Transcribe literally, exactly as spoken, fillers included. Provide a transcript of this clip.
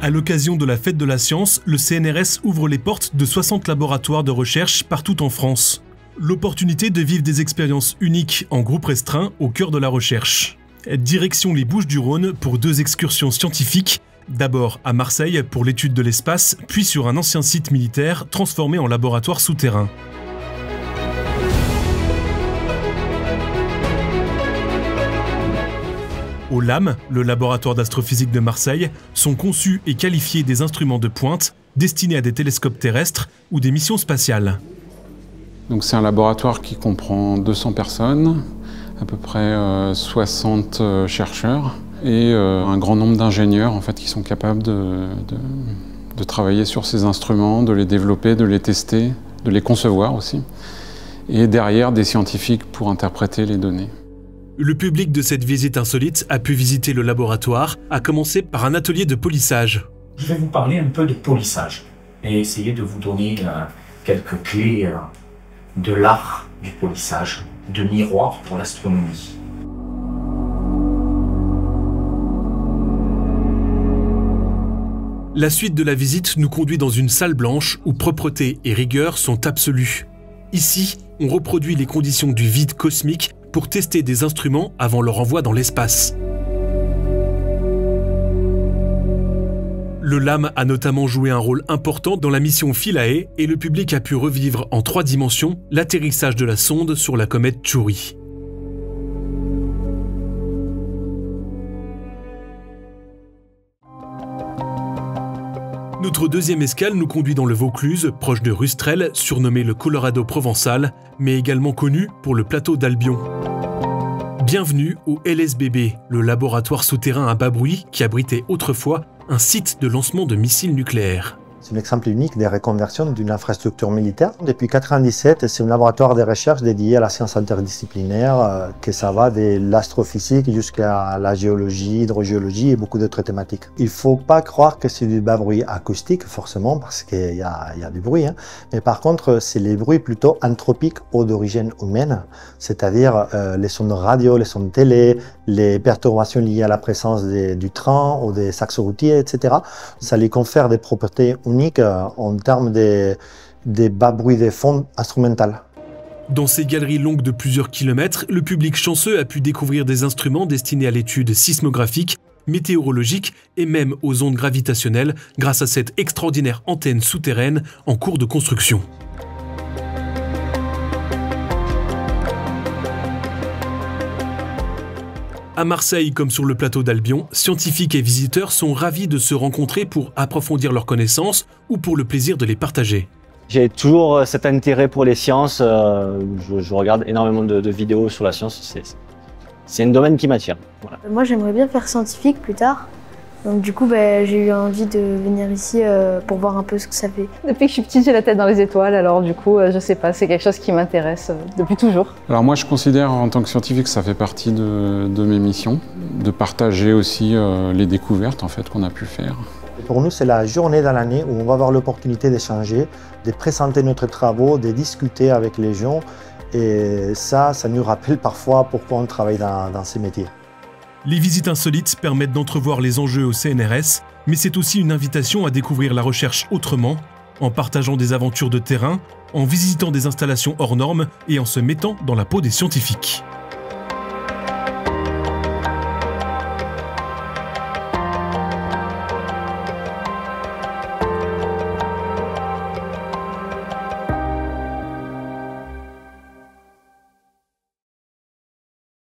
À l'occasion de la Fête de la Science, le C N R S ouvre les portes de soixante laboratoires de recherche partout en France. L'opportunité de vivre des expériences uniques en groupe restreint au cœur de la recherche. Direction les Bouches-du-Rhône pour deux excursions scientifiques, d'abord à Marseille pour l'étude de l'espace, puis sur un ancien site militaire transformé en laboratoire souterrain. Au L A M, le laboratoire d'astrophysique de Marseille, sont conçus et qualifiés des instruments de pointe destinés à des télescopes terrestres ou des missions spatiales. Donc c'est un laboratoire qui comprend deux cents personnes, à peu près euh, soixante euh, chercheurs et euh, un grand nombre d'ingénieurs en fait, qui sont capables de, de, de travailler sur ces instruments, de les développer, de les tester, de les concevoir aussi. Et derrière, des scientifiques pour interpréter les données. Le public de cette visite insolite a pu visiter le laboratoire, à commencer par un atelier de polissage. Je vais vous parler un peu de polissage et essayer de vous donner euh, quelques clés euh, de l'art du polissage, de miroir pour l'astronomie. La suite de la visite nous conduit dans une salle blanche où propreté et rigueur sont absolues. Ici, on reproduit les conditions du vide cosmique pour tester des instruments avant leur envoi dans l'espace. Le L A M a notamment joué un rôle important dans la mission Philae et le public a pu revivre en trois dimensions l'atterrissage de la sonde sur la comète Chury. Notre deuxième escale nous conduit dans le Vaucluse, proche de Rustrel, surnommé le Colorado provençal, mais également connu pour le plateau d'Albion. Bienvenue au L S B B, le laboratoire souterrain à bas bruit qui abritait autrefois un site de lancement de missiles nucléaires. C'est un exemple unique des reconversions d'une infrastructure militaire. Depuis mille neuf cent quatre-vingt-dix-sept, c'est un laboratoire de recherche dédié à la science interdisciplinaire, que ça va de l'astrophysique jusqu'à la géologie, l'hydrogéologie et beaucoup d'autres thématiques. Il ne faut pas croire que c'est du bas bruit acoustique, forcément, parce qu'il y a, il y a du bruit. Hein. Mais par contre, c'est les bruits plutôt anthropiques ou d'origine humaine, c'est-à-dire euh, les sons de radio, les sons de télé, les perturbations liées à la présence des, du train ou des axes routiers, et cetera. Ça lui confère des propriétés unique en termes des, des bas bruits des fonds instrumentales. Dans ces galeries longues de plusieurs kilomètres, le public chanceux a pu découvrir des instruments destinés à l'étude sismographique, météorologique et même aux ondes gravitationnelles grâce à cette extraordinaire antenne souterraine en cours de construction. À Marseille, comme sur le plateau d'Albion, scientifiques et visiteurs sont ravis de se rencontrer pour approfondir leurs connaissances ou pour le plaisir de les partager. J'ai toujours cet intérêt pour les sciences, euh, je, je regarde énormément de, de vidéos sur la science, c'est un domaine qui m'attire. Voilà. Moi j'aimerais bien faire scientifique plus tard, donc du coup bah, j'ai eu envie de venir ici euh, pour voir un peu ce que ça fait. Depuis que je suis petite j'ai la tête dans les étoiles, alors du coup euh, je sais pas, c'est quelque chose qui m'intéresse euh, depuis toujours. Alors moi je considère en tant que scientifique que ça fait partie de, de mes missions, de partager aussi euh, les découvertes en fait qu'on a pu faire. Pour nous, c'est la journée dans l'année où on va avoir l'opportunité d'échanger, de présenter nos travaux, de discuter avec les gens. Et ça, ça nous rappelle parfois pourquoi on travaille dans, dans ces métiers. Les visites insolites permettent d'entrevoir les enjeux au C N R S, mais c'est aussi une invitation à découvrir la recherche autrement, en partageant des aventures de terrain, en visitant des installations hors normes et en se mettant dans la peau des scientifiques.